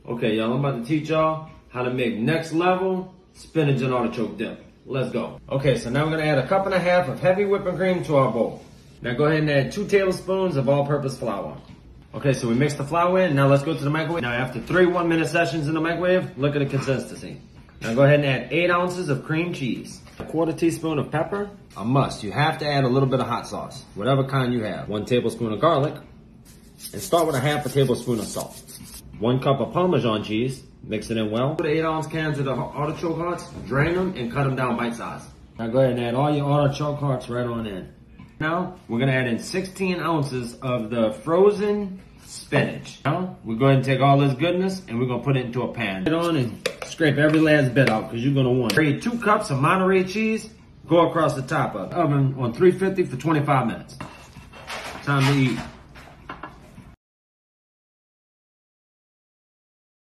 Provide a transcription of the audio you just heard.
Okay, y'all, I'm about to teach y'all how to make next level spinach and artichoke dip. Let's go. Okay, so now we're gonna add a 1.5 cups of heavy whipping cream to our bowl. Now go ahead and add 2 tablespoons of all-purpose flour. Okay, so we mixed the flour in. Now let's go to the microwave. Now after 3 1-minute sessions in the microwave, look at the consistency. Now go ahead and add 8 ounces of cream cheese, a 1/4 teaspoon of pepper, a must. You have to add a little bit of hot sauce, whatever kind you have. 1 tablespoon of garlic, and start with a 1/2 tablespoon of salt. 1 cup of Parmesan cheese, mix it in well. Put 8 ounce cans of the artichoke hearts, drain them and cut them down bite size. Now go ahead and add all your artichoke hearts right on in. Now we're gonna add in 16 ounces of the frozen spinach. Now we're going to take all this goodness and we're gonna put it into a pan. Put it on and scrape every last bit out because you're gonna want it. Grate 2 cups of Monterey cheese, go across the top of the oven on 350 for 25 minutes. Time to eat.